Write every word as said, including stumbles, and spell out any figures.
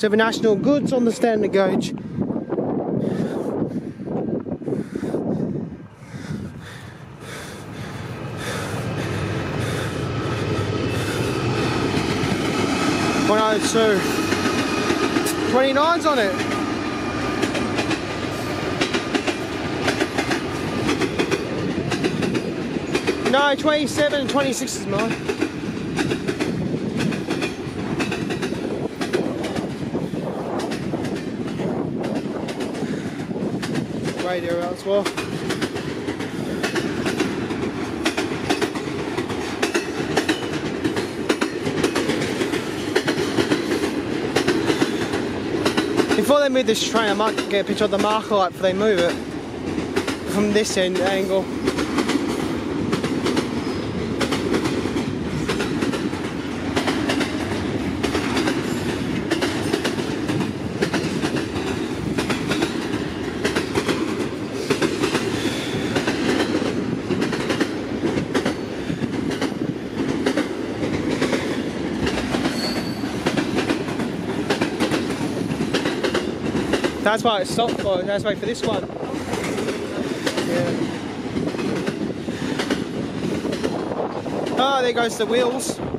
So the national goods on the standard gauge. one oh two. twenty-nine's on it. No, twenty-seven and twenty-six is mine. Radio out as well. Before they move this train, I might get a picture of the marker light before they move it from this end angle. That's why it stopped for. Let's wait for this one. Yeah. Oh, there goes the wheels.